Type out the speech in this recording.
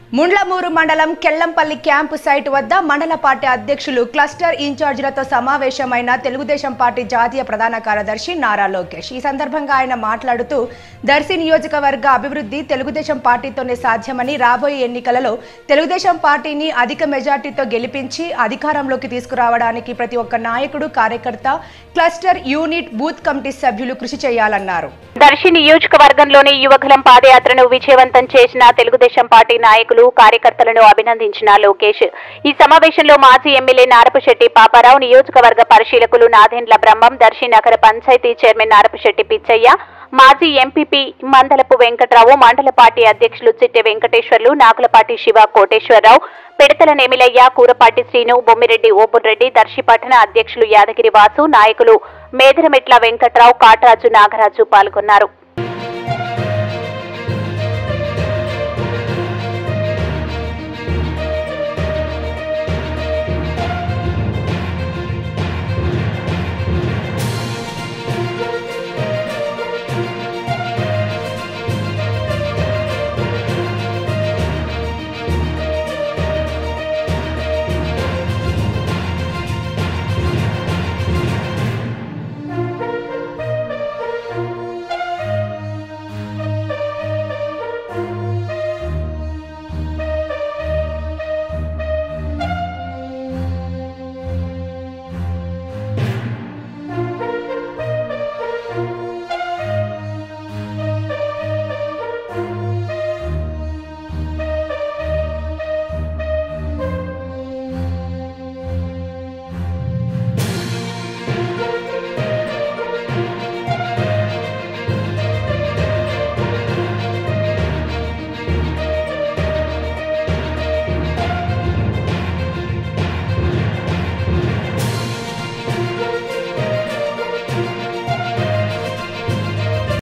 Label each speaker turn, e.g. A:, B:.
A: ముండ్లమూరు మండలం Kellampalli camp site వద్ద మండల పార్టీ అధ్యక్షులు క్లస్టర్ ఇన్ఛార్జీలతో సమావేశమైన తెలుగుదేశం పార్టీ జాతీయ ప్రధాన కార్యదర్శి నారా లోకేష్. ఈ సందర్భంగా ఆయన మాట్లాడుతూ దర్శి నియోజకవర్గ అభివృద్ధి తెలుగుదేశం పార్టీతోనే సాధ్యమని, రాబోయే ఎన్నికలలో తెలుగుదేశం పార్టీని అధిక మెజార్టీతో గెలిపించి అధికారంలోకి తీసుకురావడానికి ప్రతి ఒక్క నాయకుడు, కార్యకర్త, క్లస్టర్ యూనిట్, బూత్ కమిటీ సభ్యులు కృషి చేయాలన్నారు.
B: దర్శి నియోజకవర్గంలోని యువగలం పాదయాత్రను విజయవంతం చేసిన తెలుగుదేశం పార్టీ నాయకులు, కార్యకర్తలను అభినందించిన లోకేష్ ఈ సమావేశంలో మాజీ ఎమ్మెల్యే నారపశెట్టి పాపారావు, నియోజకవర్గ పరిశీలకులు నాదెండ్ల బ్రహ్మం, దర్శి నగర పంచాయతీ చైర్మన్ నారపశెట్టి పిచ్చయ్య, మాజీ ఎంపీపీ మందలపు వెంకట్రావు, మండల పార్టీ అధ్యక్షులు చిట్టె వెంకటేశ్వర్లు, నాగులపాటి శివ కోటేశ్వరరావు, పిడతల నేమిలయ్య, కూరపాటి శ్రీను, బొమ్మిరెడ్డి ఓపురెడ్డి, దర్శి పట్టణ అధ్యక్షులు యాదగిరి వాసు, నాయకులు మేదరమెట్ల వెంకట్రావు, కాటరాజు, నాగరాజు పాల్గొన్నారు.